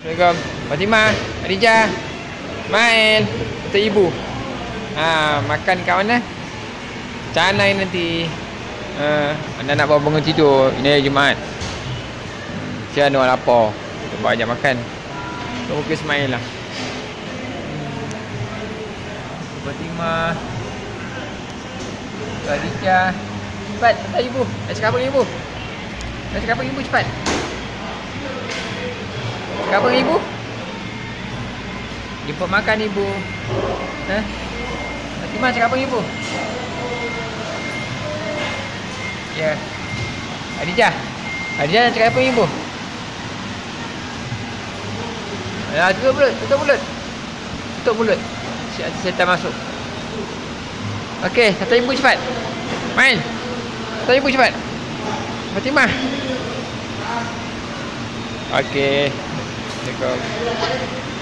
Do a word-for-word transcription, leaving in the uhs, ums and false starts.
Assalamualaikum. Fatimah, Khadijah, Mael, kata ibu. Ha, makan kat mana? Canai nanti. Ha, anda nak bawa bangun tidur. Ini hari Jumaat. Saya nak lapar. Kita bawa ajak makan. Tunggu ke Ismail lah. Fatimah, Khadijah. Cepat, kata ibu. Nak cakap apa dengan ibu? Nak cakap apa dengan ibu, cepat. Cakap apa dengan ibu? Jemput makan ibu. Ha? Fatimah cakap apa dengan ibu? Ya. Khadijah. Khadijah nak cakap apa dengan ibu? Ya, tutup mulut, tutup mulut. Tutup mulut. Syaitan masuk. Okey, kata ibu cepat. Main. Kata ibu cepat. Fatimah. Okey. Assalamualaikum.